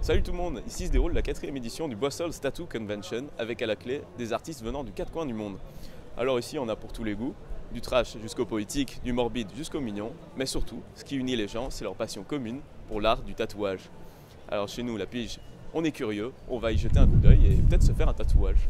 Salut tout le monde, ici se déroule la 4e édition du Brussels Tattoo Convention avec à la clé des artistes venant du 4 coins du monde. Alors ici on a pour tous les goûts, du trash jusqu'au poétique, du morbide jusqu'au mignon, mais surtout ce qui unit les gens c'est leur passion commune pour l'art du tatouage. Alors chez nous la pige, on est curieux, on va y jeter un coup d'œil et peut-être se faire un tatouage.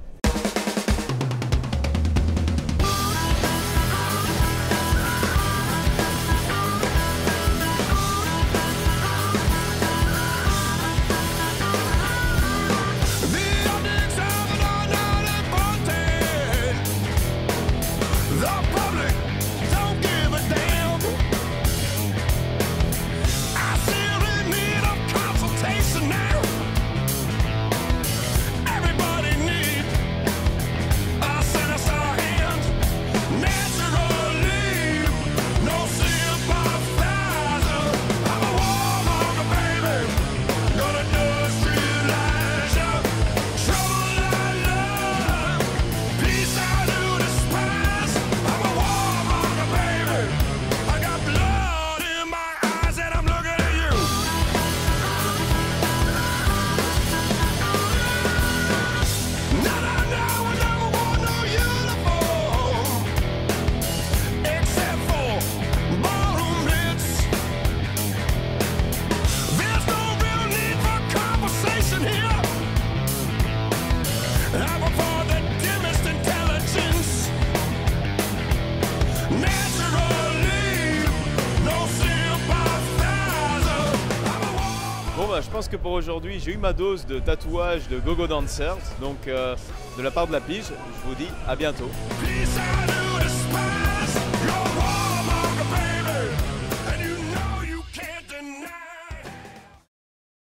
Bon bah, je pense que pour aujourd'hui j'ai eu ma dose de tatouage de go-go dancers, donc de la part de la pige, je vous dis à bientôt.